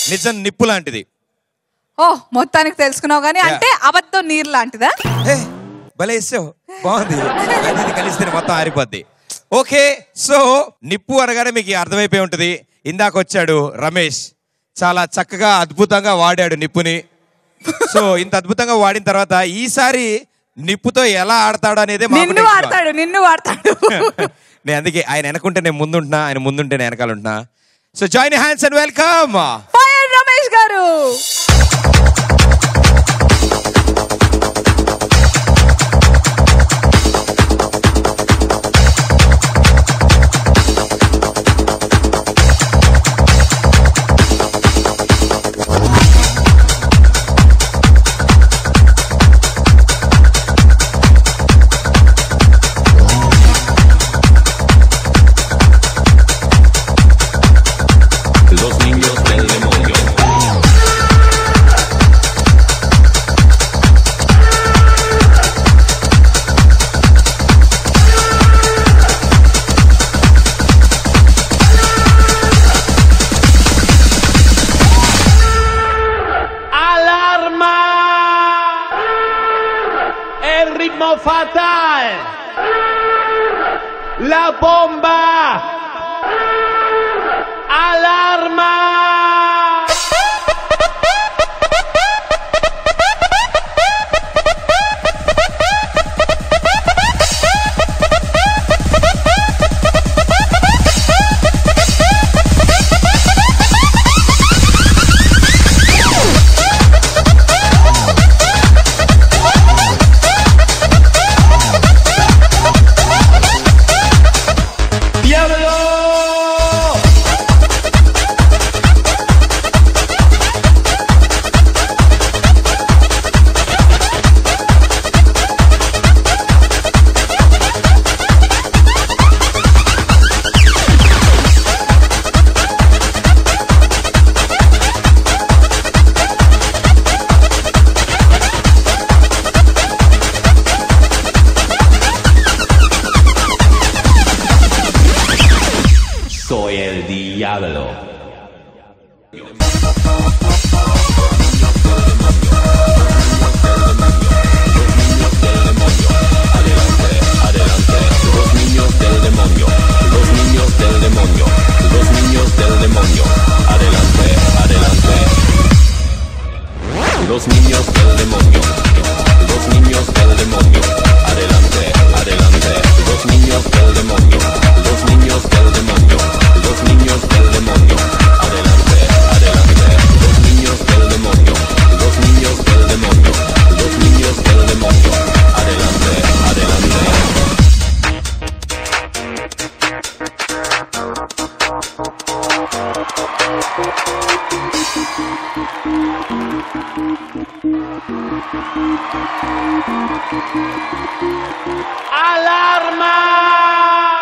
నిజం నిప్పు లాంటిది. ఓ మొత్తానికి తెలుసుకున్నావు కానీ అంటే అబద్ధం నీరు లాంటిదా? భలే ఇస్తావు, బాగుంది. అది కలిస్తే మొత్తం ఆరిపోద్ది. ఓకే, సో నిప్పు అనగానే మీకు అర్థమైపోయి ఉంటుంది. ఇందాక వచ్చాడు రమేష్, చాలా చక్కగా అద్భుతంగా వాడాడు నిప్పుని. సో ఇంత అద్భుతంగా వాడిన తర్వాత ఈసారి నిప్పుతో ఎలా ఆడతాడు అనేది నిన్ను వాడతాడు. నేను అందుకే ఆయన వెనకుంటే నేను ముందుంటున్నా, ఆయన ముందుంటే నేను వెనకాల ఉంటున్నా. So join hands and welcome fire Ramesh గారు. Fatal, la bomba, alarma. Soy el diablo. Los niños del demonio, los niños del demonio, los niños del demonio, adelante, adelante. Los niños del demonio, los niños del demonio, adelante, adelante. Los niños del demonio, los niños del demonio, los niños del demonio, adelante, adelante. Los niños del demonio, los niños del demonio, los niños del demonio, adelante, adelante. ¡Alarma!